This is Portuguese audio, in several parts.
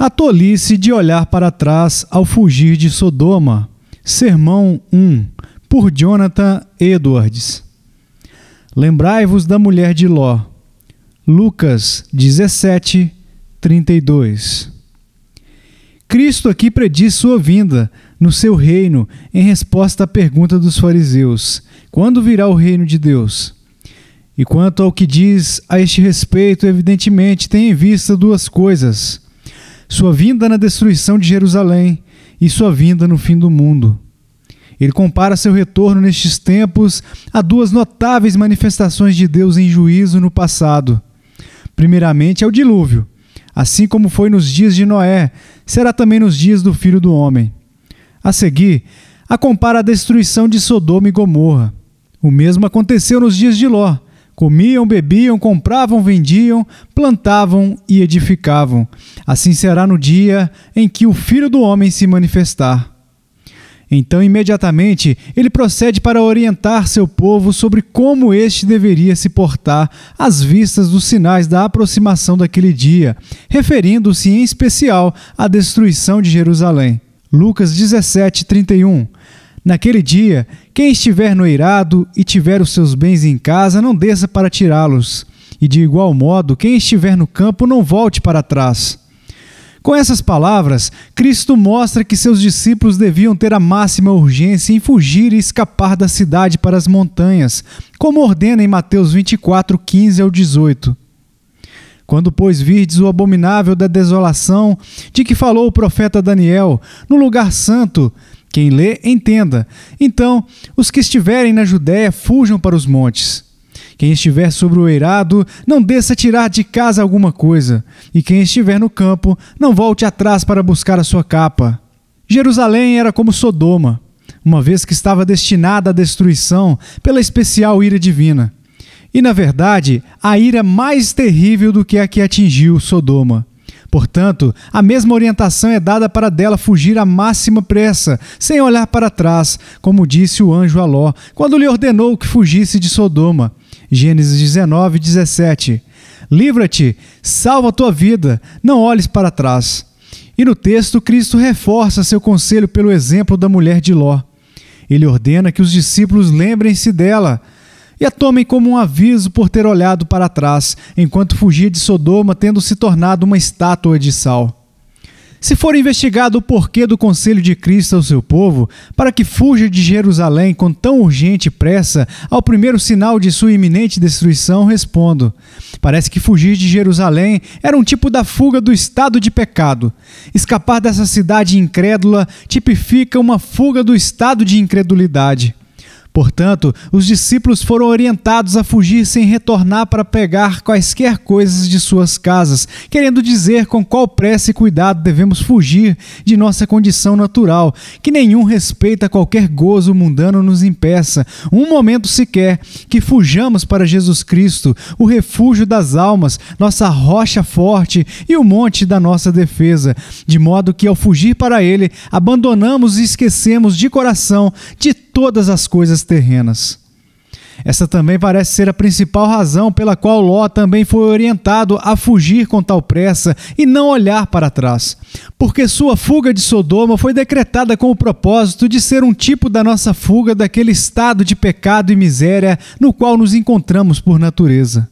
A tolice de olhar para trás ao fugir de Sodoma. Sermão 1, por Jonathan Edwards. Lembrai-vos da mulher de Ló. Lucas 17, 32. Cristo aqui prediz sua vinda no seu reino em resposta à pergunta dos fariseus: quando virá o reino de Deus? E quanto ao que diz a este respeito, evidentemente tem em vista duas coisas: sua vinda na destruição de Jerusalém e sua vinda no fim do mundo. Ele compara seu retorno nestes tempos a duas notáveis manifestações de Deus em juízo no passado. Primeiramente é o dilúvio. Assim como foi nos dias de Noé, será também nos dias do Filho do Homem. A seguir, a compara a destruição de Sodoma e Gomorra. O mesmo aconteceu nos dias de Ló. Comiam, bebiam, compravam, vendiam, plantavam e edificavam. Assim será no dia em que o Filho do Homem se manifestar. Então, imediatamente, ele procede para orientar seu povo sobre como este deveria se portar às vistas dos sinais da aproximação daquele dia, referindo-se em especial à destruição de Jerusalém. Lucas 17, 31. Naquele dia, quem estiver no eirado e tiver os seus bens em casa, não desça para tirá-los. E de igual modo, quem estiver no campo, não volte para trás. Com essas palavras, Cristo mostra que seus discípulos deviam ter a máxima urgência em fugir e escapar da cidade para as montanhas, como ordena em Mateus 24, 15 ao 18. Quando, pois, virdes o abominável da desolação, de que falou o profeta Daniel, no lugar santo, quem lê, entenda. Então, os que estiverem na Judéia, fujam para os montes. Quem estiver sobre o eirado, não desça tirar de casa alguma coisa. E quem estiver no campo, não volte atrás para buscar a sua capa. Jerusalém era como Sodoma, uma vez que estava destinada à destruição pela especial ira divina. E, na verdade, a ira mais terrível do que a que atingiu Sodoma. Portanto, a mesma orientação é dada para dela fugir à máxima pressa, sem olhar para trás, como disse o anjo a Ló, quando lhe ordenou que fugisse de Sodoma. Gênesis 19, 17. Livra-te, salva a tua vida, não olhes para trás. E no texto, Cristo reforça seu conselho pelo exemplo da mulher de Ló. Ele ordena que os discípulos lembrem-se dela e a tomem como um aviso por ter olhado para trás, enquanto fugia de Sodoma, tendo se tornado uma estátua de sal. Se for investigado o porquê do conselho de Cristo ao seu povo, para que fuja de Jerusalém com tão urgente pressa, ao primeiro sinal de sua iminente destruição, respondo: parece que fugir de Jerusalém era um tipo da fuga do estado de pecado. Escapar dessa cidade incrédula tipifica uma fuga do estado de incredulidade. Portanto, os discípulos foram orientados a fugir sem retornar para pegar quaisquer coisas de suas casas, querendo dizer com qual pressa e cuidado devemos fugir de nossa condição natural, que nenhum respeito a qualquer gozo mundano nos impeça, um momento sequer, que fujamos para Jesus Cristo, o refúgio das almas, nossa rocha forte e o monte da nossa defesa, de modo que ao fugir para Ele, abandonamos e esquecemos de coração de todas as coisas terrenas. Essa também parece ser a principal razão pela qual Ló também foi orientado a fugir com tal pressa e não olhar para trás, porque sua fuga de Sodoma foi decretada com o propósito de ser um tipo da nossa fuga daquele estado de pecado e miséria no qual nos encontramos por natureza.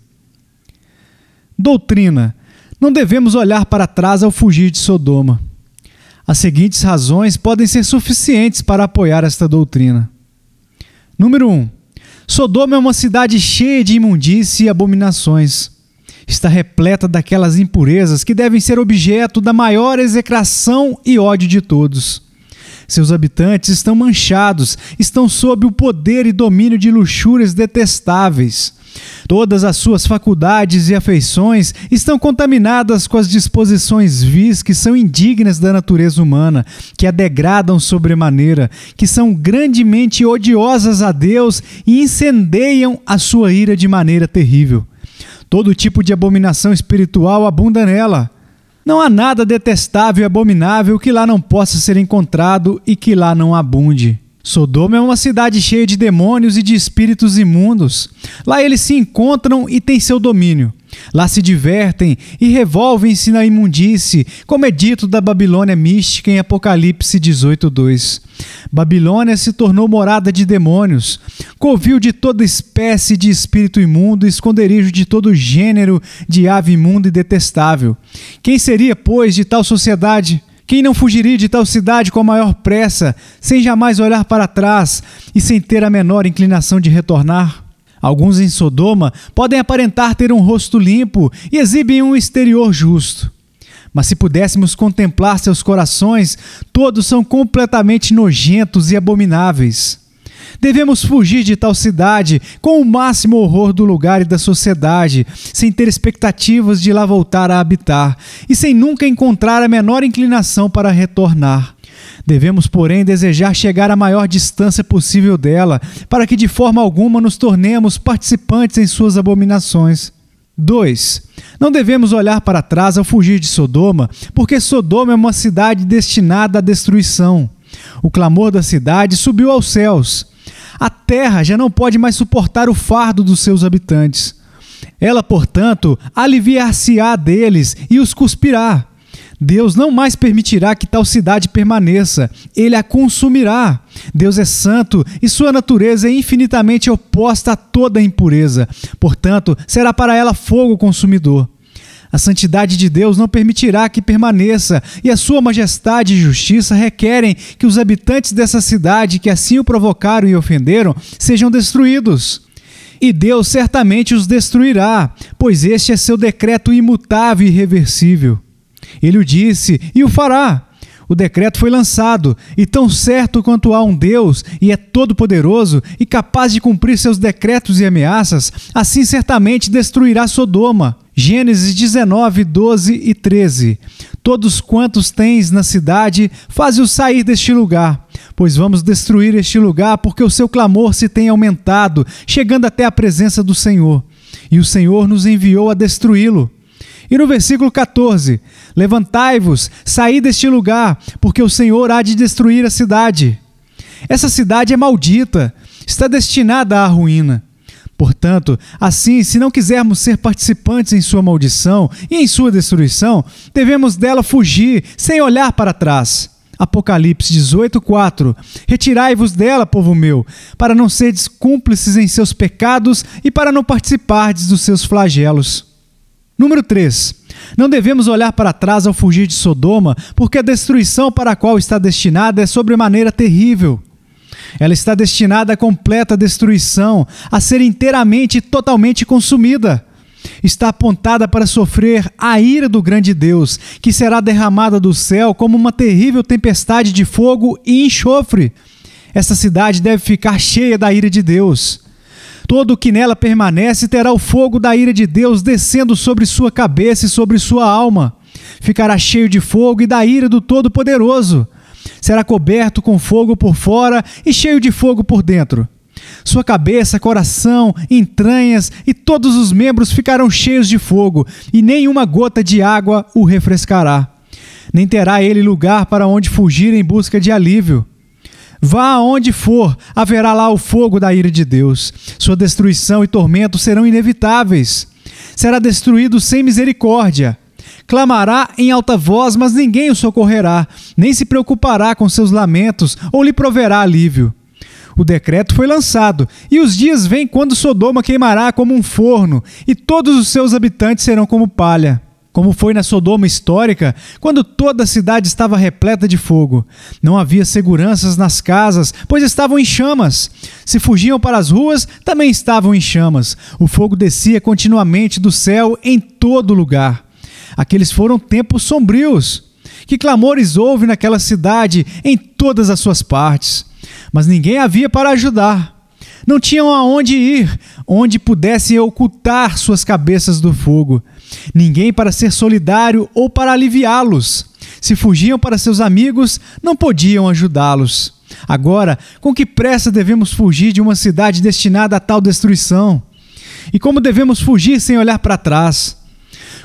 Doutrina: não devemos olhar para trás ao fugir de Sodoma. As seguintes razões podem ser suficientes para apoiar esta doutrina. Número 1. Sodoma é uma cidade cheia de imundície e abominações. Está repleta daquelas impurezas que devem ser objeto da maior execração e ódio de todos. Seus habitantes estão manchados, estão sob o poder e domínio de luxúrias detestáveis. Todas as suas faculdades e afeições estão contaminadas com as disposições vis que são indignas da natureza humana, que a degradam sobremaneira, que são grandemente odiosas a Deus e incendeiam a sua ira de maneira terrível. Todo tipo de abominação espiritual abunda nela. Não há nada detestável e abominável que lá não possa ser encontrado e que lá não abunde. Sodoma é uma cidade cheia de demônios e de espíritos imundos. Lá eles se encontram e têm seu domínio. Lá se divertem e revolvem-se na imundície, como é dito da Babilônia mística em Apocalipse 18:2. Babilônia se tornou morada de demônios, covil de toda espécie de espírito imundo, esconderijo de todo gênero de ave imunda e detestável. Quem seria, pois, de tal sociedade? Quem não fugiria de tal cidade com a maior pressa, sem jamais olhar para trás e sem ter a menor inclinação de retornar? Alguns em Sodoma podem aparentar ter um rosto limpo e exibem um exterior justo. Mas se pudéssemos contemplar seus corações, todos são completamente nojentos e abomináveis. Devemos fugir de tal cidade com o máximo horror do lugar e da sociedade, sem ter expectativas de lá voltar a habitar e sem nunca encontrar a menor inclinação para retornar. Devemos, porém, desejar chegar à maior distância possível dela, para que de forma alguma nos tornemos participantes em suas abominações. 2. Não devemos olhar para trás ao fugir de Sodoma, porque Sodoma é uma cidade destinada à destruição. O clamor da cidade subiu aos céus. A terra já não pode mais suportar o fardo dos seus habitantes. Ela, portanto, aliviar-se-á deles e os cuspirá. Deus não mais permitirá que tal cidade permaneça, ele a consumirá. Deus é santo e sua natureza é infinitamente oposta a toda impureza. Portanto, será para ela fogo consumidor. A santidade de Deus não permitirá que permaneça, e a sua majestade e justiça requerem que os habitantes dessa cidade que assim o provocaram e ofenderam sejam destruídos. E Deus certamente os destruirá, pois este é seu decreto imutável e irreversível. Ele o disse e o fará. O decreto foi lançado, e tão certo quanto há um Deus e é todo-poderoso e capaz de cumprir seus decretos e ameaças, assim certamente destruirá Sodoma. Gênesis 19, 12 e 13. Todos quantos tens na cidade, faze-os sair deste lugar, pois vamos destruir este lugar, porque o seu clamor se tem aumentado, chegando até a presença do Senhor. E o Senhor nos enviou a destruí-lo. E no versículo 14, levantai-vos, saí deste lugar, porque o Senhor há de destruir a cidade. Essa cidade é maldita, está destinada à ruína. Portanto, assim, se não quisermos ser participantes em sua maldição e em sua destruição, devemos dela fugir, sem olhar para trás. Apocalipse 18:4. Retirai-vos dela, povo meu, para não serdes cúmplices em seus pecados e para não participardes dos seus flagelos. Número 3. Não devemos olhar para trás ao fugir de Sodoma, porque a destruição para a qual está destinada é sobremaneira terrível. Ela está destinada à completa destruição, a ser inteiramente e totalmente consumida. Está apontada para sofrer a ira do grande Deus, que será derramada do céu como uma terrível tempestade de fogo e enxofre. Essa cidade deve ficar cheia da ira de Deus. Todo o que nela permanece terá o fogo da ira de Deus descendo sobre sua cabeça e sobre sua alma. Ficará cheio de fogo e da ira do Todo-Poderoso. Será coberto com fogo por fora e cheio de fogo por dentro. Sua cabeça, coração, entranhas e todos os membros ficarão cheios de fogo, e nenhuma gota de água o refrescará. Nem terá ele lugar para onde fugir em busca de alívio. Vá aonde for, haverá lá o fogo da ira de Deus. Sua destruição e tormento serão inevitáveis. Será destruído sem misericórdia. Clamará em alta voz, mas ninguém o socorrerá, nem se preocupará com seus lamentos ou lhe proverá alívio. O decreto foi lançado, e os dias vêm quando Sodoma queimará como um forno, e todos os seus habitantes serão como palha. Como foi na Sodoma histórica, quando toda a cidade estava repleta de fogo. Não havia seguranças nas casas, pois estavam em chamas. Se fugiam para as ruas, também estavam em chamas. O fogo descia continuamente do céu em todo lugar. Aqueles foram tempos sombrios. Que clamores houve naquela cidade em todas as suas partes. Mas ninguém havia para ajudar. Não tinham aonde ir, onde pudessem ocultar suas cabeças do fogo. Ninguém para ser solidário ou para aliviá-los. Se fugiam para seus amigos, não podiam ajudá-los. Agora, com que pressa devemos fugir de uma cidade destinada a tal destruição? E como devemos fugir sem olhar para trás?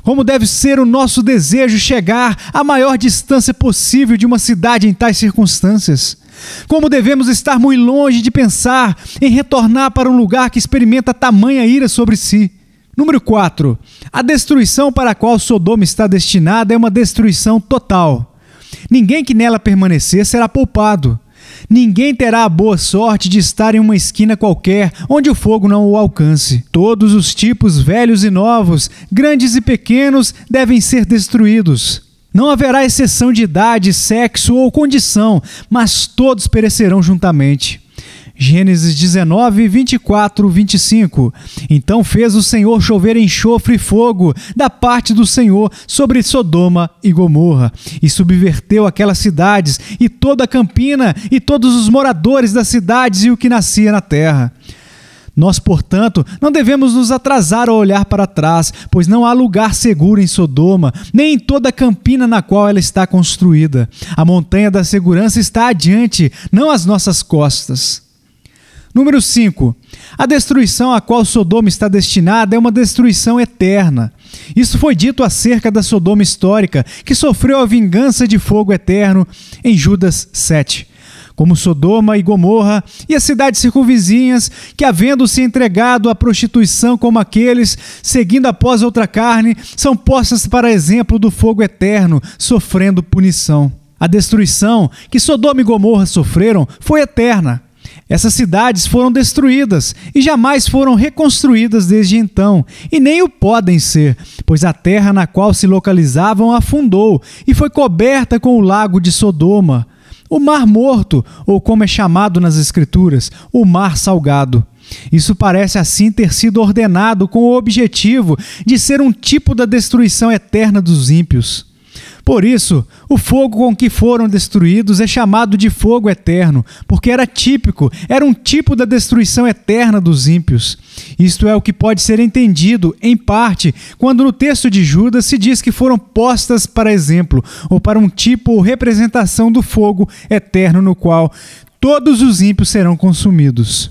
Como deve ser o nosso desejo chegar à maior distância possível de uma cidade em tais circunstâncias. Como devemos estar muito longe de pensar em retornar para um lugar que experimenta tamanha ira sobre si. Número 4. A destruição para a qual Sodoma está destinada é uma destruição total. Ninguém que nela permanecer será poupado. Ninguém terá a boa sorte de estar em uma esquina qualquer onde o fogo não o alcance. Todos os tipos velhos e novos, grandes e pequenos, devem ser destruídos. Não haverá exceção de idade, sexo ou condição, mas todos perecerão juntamente. Gênesis 19, 24, 25. Então fez o Senhor chover enxofre e fogo da parte do Senhor sobre Sodoma e Gomorra, e subverteu aquelas cidades, e toda a campina, e todos os moradores das cidades e o que nascia na terra. Nós, portanto, não devemos nos atrasar ao olhar para trás, pois não há lugar seguro em Sodoma, nem em toda a campina na qual ela está construída. A montanha da segurança está adiante, não às nossas costas. Número 5. A destruição a qual Sodoma está destinada é uma destruição eterna. Isso foi dito acerca da Sodoma histórica, que sofreu a vingança de fogo eterno em Judas 7. Como Sodoma e Gomorra e as cidades circunvizinhas, que havendo se entregado à prostituição como aqueles, seguindo após outra carne, são postas para exemplo do fogo eterno, sofrendo punição. A destruição que Sodoma e Gomorra sofreram foi eterna. Essas cidades foram destruídas e jamais foram reconstruídas desde então, e nem o podem ser, pois a terra na qual se localizavam afundou e foi coberta com o lago de Sodoma, o Mar Morto, ou como é chamado nas Escrituras, o Mar Salgado. Isso parece assim ter sido ordenado com o objetivo de ser um tipo da destruição eterna dos ímpios. Por isso, o fogo com que foram destruídos é chamado de fogo eterno, porque era típico, era um tipo da destruição eterna dos ímpios. Isto é o que pode ser entendido, em parte, quando no texto de Judas se diz que foram postas para exemplo, ou para um tipo ou representação do fogo eterno no qual todos os ímpios serão consumidos.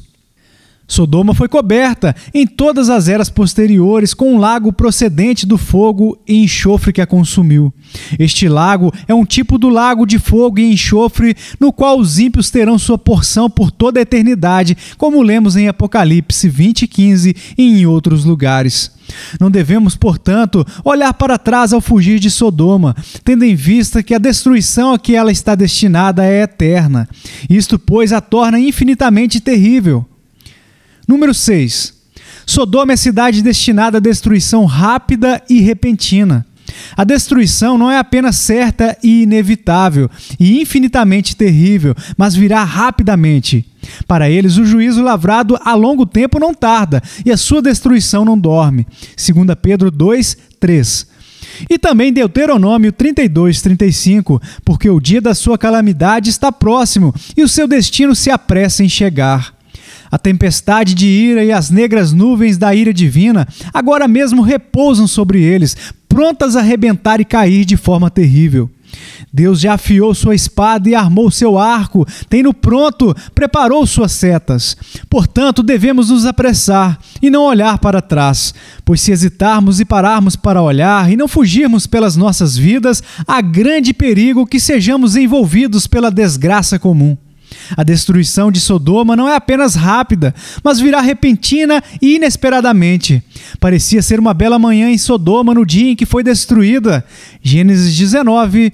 Sodoma foi coberta em todas as eras posteriores com um lago procedente do fogo e enxofre que a consumiu. Este lago é um tipo do lago de fogo e enxofre no qual os ímpios terão sua porção por toda a eternidade, como lemos em Apocalipse 20:15 e em outros lugares. Não devemos, portanto, olhar para trás ao fugir de Sodoma, tendo em vista que a destruição a que ela está destinada é eterna. Isto, pois, a torna infinitamente terrível. Número 6. Sodoma é cidade destinada à destruição rápida e repentina. A destruição não é apenas certa e inevitável e infinitamente terrível, mas virá rapidamente. Para eles, o juízo lavrado a longo tempo não tarda e a sua destruição não dorme. 2 Pedro 2, 3. E também Deuteronômio 32, 35, porque o dia da sua calamidade está próximo e o seu destino se apressa em chegar. A tempestade de ira e as negras nuvens da ira divina agora mesmo repousam sobre eles, prontas a arrebentar e cair de forma terrível. Deus já afiou sua espada e armou seu arco, tendo pronto, preparou suas setas. Portanto, devemos nos apressar e não olhar para trás, pois se hesitarmos e pararmos para olhar e não fugirmos pelas nossas vidas, há grande perigo que sejamos envolvidos pela desgraça comum. A destruição de Sodoma não é apenas rápida, mas virá repentina e inesperadamente. Parecia ser uma bela manhã em Sodoma no dia em que foi destruída. Gênesis 19,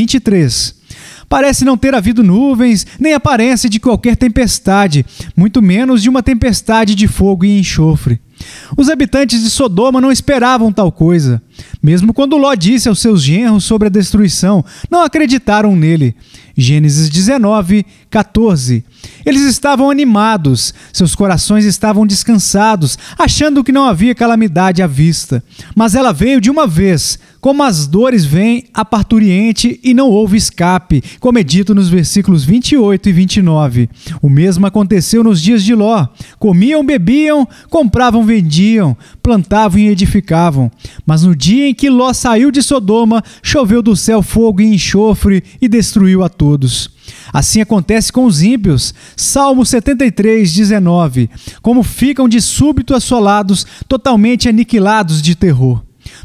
23. Parece não ter havido nuvens, nem aparência de qualquer tempestade, muito menos de uma tempestade de fogo e enxofre. Os habitantes de Sodoma não esperavam tal coisa. Mesmo quando Ló disse aos seus genros sobre a destruição, não acreditaram nele. Gênesis 19, 14. Eles estavam animados, seus corações estavam descansados, achando que não havia calamidade à vista. Mas ela veio de uma vez, como as dores vêm a parturiente e não houve escape, como é dito nos versículos 28 e 29. O mesmo aconteceu nos dias de Ló. Comiam, bebiam, compravam, vendiam, plantavam e edificavam. Mas no dia em que Ló saiu de Sodoma, choveu do céu fogo e enxofre e destruiu a todos. Assim acontece com os ímpios. Salmo 73, 19. Como ficam de súbito assolados, totalmente aniquilados de terror.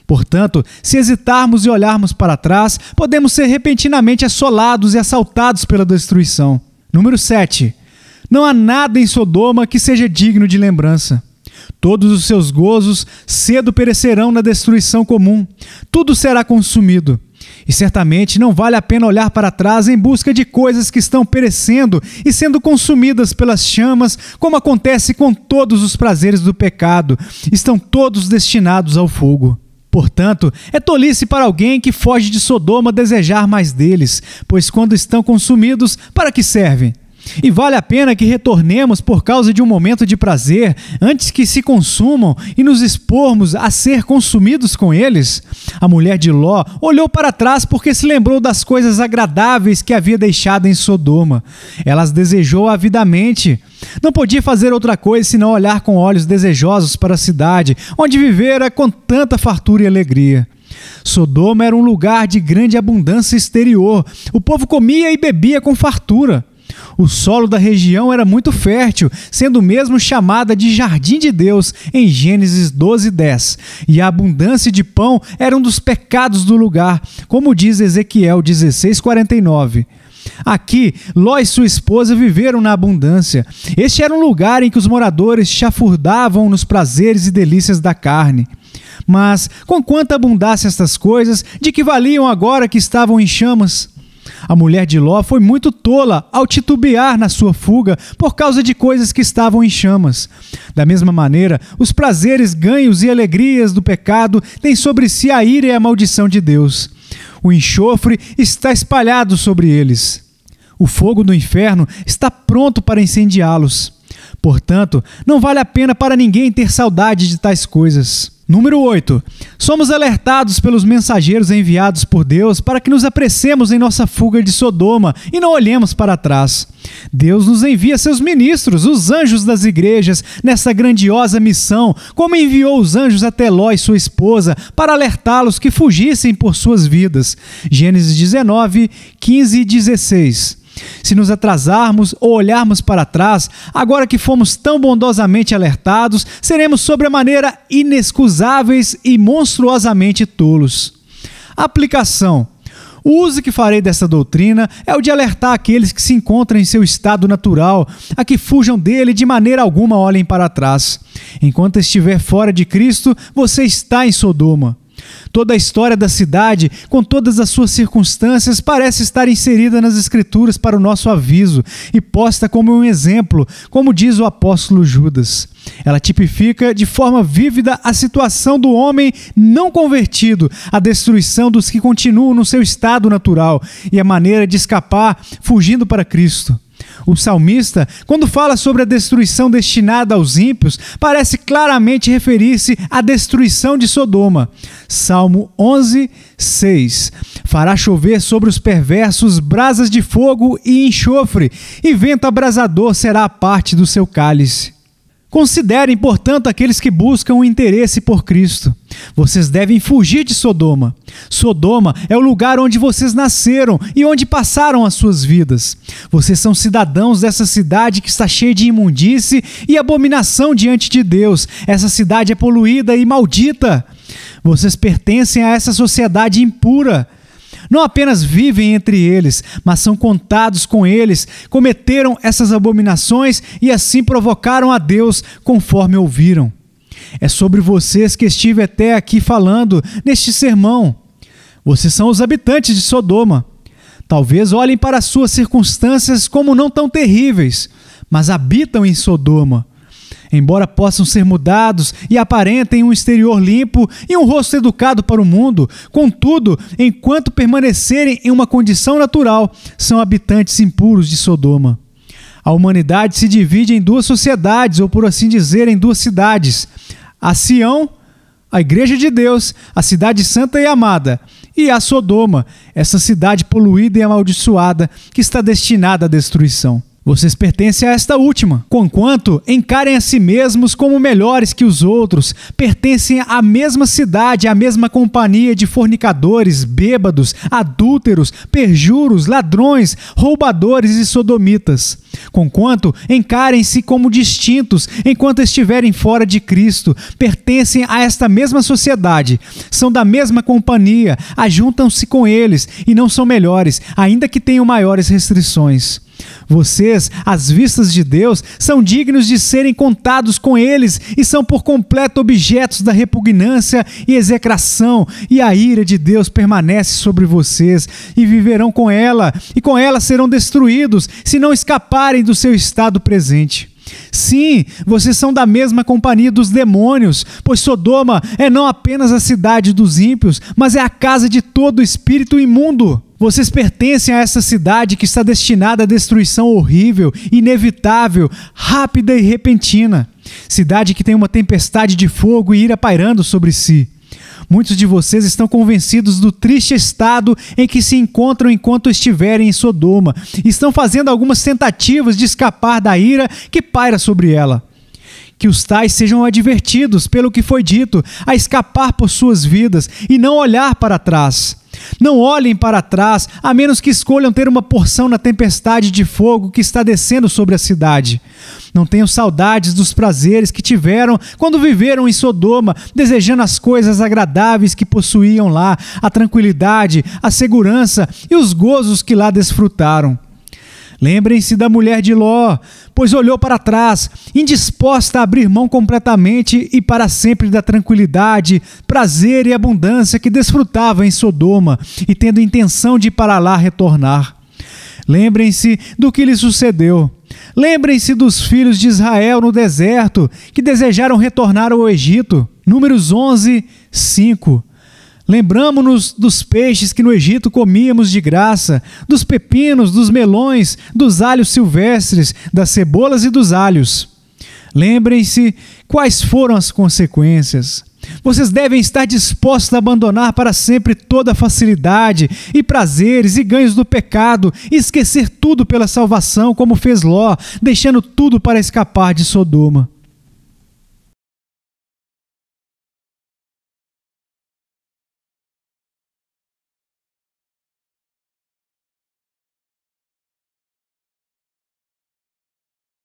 Portanto, se hesitarmos e olharmos para trás, podemos ser repentinamente assolados e assaltados pela destruição. Número 7. Não há nada em Sodoma que seja digno de lembrança. Todos os seus gozos cedo perecerão na destruição comum. Tudo será consumido. E certamente não vale a pena olhar para trás em busca de coisas que estão perecendo e sendo consumidas pelas chamas, como acontece com todos os prazeres do pecado. Estão todos destinados ao fogo. Portanto, é tolice para alguém que foge de Sodoma desejar mais deles, pois quando estão consumidos, para que servem? E vale a pena que retornemos por causa de um momento de prazer, antes que se consumam e nos expormos a ser consumidos com eles? A mulher de Ló olhou para trás porque se lembrou das coisas agradáveis que havia deixado em Sodoma. Ela as desejou avidamente. Não podia fazer outra coisa senão olhar com olhos desejosos para a cidade, onde vivera com tanta fartura e alegria. Sodoma era um lugar de grande abundância exterior. O povo comia e bebia com fartura. O solo da região era muito fértil, sendo mesmo chamada de Jardim de Deus em Gênesis 12:10. E a abundância de pão era um dos pecados do lugar, como diz Ezequiel 16:49. Aqui, Ló e sua esposa viveram na abundância. Este era um lugar em que os moradores chafurdavam nos prazeres e delícias da carne. Mas, com quanta abundância estas coisas, de que valiam agora que estavam em chamas? A mulher de Ló foi muito tola ao titubear na sua fuga por causa de coisas que estavam em chamas. Da mesma maneira, os prazeres, ganhos e alegrias do pecado têm sobre si a ira e a maldição de Deus. O enxofre está espalhado sobre eles. O fogo do inferno está pronto para incendiá-los. Portanto, não vale a pena para ninguém ter saudade de tais coisas. Número 8. Somos alertados pelos mensageiros enviados por Deus para que nos apressemos em nossa fuga de Sodoma e não olhemos para trás. Deus nos envia seus ministros, os anjos das igrejas, nessa grandiosa missão, como enviou os anjos até Ló e sua esposa para alertá-los que fugissem por suas vidas. Gênesis 19, 15 e 16. Se nos atrasarmos ou olharmos para trás, agora que fomos tão bondosamente alertados, seremos sobremaneira inexcusáveis e monstruosamente tolos. Aplicação. O uso que farei dessa doutrina é o de alertar aqueles que se encontram em seu estado natural, a que fujam dele e de maneira alguma olhem para trás. Enquanto estiver fora de Cristo, você está em Sodoma. Toda a história da cidade, com todas as suas circunstâncias, parece estar inserida nas Escrituras para o nosso aviso e posta como um exemplo, como diz o apóstolo Judas. Ela tipifica de forma vívida a situação do homem não convertido, a destruição dos que continuam no seu estado natural e a maneira de escapar fugindo para Cristo. O salmista, quando fala sobre a destruição destinada aos ímpios, parece claramente referir-se à destruição de Sodoma. Salmo 11, 6. Fará chover sobre os perversos brasas de fogo e enxofre, e vento abrasador será a parte do seu cálice. Considerem, portanto, aqueles que buscam o interesse por Cristo. Vocês devem fugir de Sodoma. Sodoma é o lugar onde vocês nasceram e onde passaram as suas vidas. Vocês são cidadãos dessa cidade que está cheia de imundície e abominação diante de Deus. Essa cidade é poluída e maldita. Vocês pertencem a essa sociedade impura. Não apenas vivem entre eles, mas são contados com eles, cometeram essas abominações e assim provocaram a Deus conforme ouviram. É sobre vocês que estive até aqui falando neste sermão. Vocês são os habitantes de Sodoma. Talvez olhem para as suas circunstâncias como não tão terríveis, mas habitam em Sodoma. Embora possam ser mudados e aparentem um exterior limpo e um rosto educado para o mundo, contudo, enquanto permanecerem em uma condição natural, são habitantes impuros de Sodoma. A humanidade se divide em duas sociedades, ou por assim dizer, em duas cidades. A Sião, a Igreja de Deus, a cidade santa e amada, e a Sodoma, essa cidade poluída e amaldiçoada que está destinada à destruição. Vocês pertencem a esta última, conquanto encarem a si mesmos como melhores que os outros, pertencem à mesma cidade, à mesma companhia de fornicadores, bêbados, adúlteros, perjuros, ladrões, roubadores e sodomitas. Conquanto encarem-se como distintos enquanto estiverem fora de Cristo, pertencem a esta mesma sociedade, são da mesma companhia, ajuntam-se com eles e não são melhores, ainda que tenham maiores restrições. Vocês, às vistas de Deus, são dignos de serem contados com eles e são por completo objetos da repugnância e execração, e a ira de Deus permanece sobre vocês e viverão com ela, e com ela serão destruídos se não escaparem do seu estado presente. Sim, vocês são da mesma companhia dos demônios, pois Sodoma é não apenas a cidade dos ímpios, mas é a casa de todo espírito imundo. Vocês pertencem a essa cidade que está destinada à destruição horrível, inevitável, rápida e repentina. Cidade que tem uma tempestade de fogo e ira pairando sobre si. Muitos de vocês estão convencidos do triste estado em que se encontram enquanto estiverem em Sodoma. Estão fazendo algumas tentativas de escapar da ira que paira sobre ela. Que os tais sejam advertidos pelo que foi dito, a escapar por suas vidas e não olhar para trás. Não olhem para trás, a menos que escolham ter uma porção na tempestade de fogo que está descendo sobre a cidade. Não tenham saudades dos prazeres que tiveram quando viveram em Sodoma, desejando as coisas agradáveis que possuíam lá, a tranquilidade, a segurança e os gozos que lá desfrutaram. Lembrem-se da mulher de Ló, pois olhou para trás, indisposta a abrir mão completamente e para sempre da tranquilidade, prazer e abundância que desfrutava em Sodoma, e tendo intenção de para lá retornar. Lembrem-se do que lhe sucedeu. Lembrem-se dos filhos de Israel no deserto, que desejaram retornar ao Egito. Números 11, 5. Lembramo-nos dos peixes que no Egito comíamos de graça, dos pepinos, dos melões, dos alhos silvestres, das cebolas e dos alhos. Lembrem-se quais foram as consequências. Vocês devem estar dispostos a abandonar para sempre toda a facilidade e prazeres e ganhos do pecado e esquecer tudo pela salvação, como fez Ló, deixando tudo para escapar de Sodoma.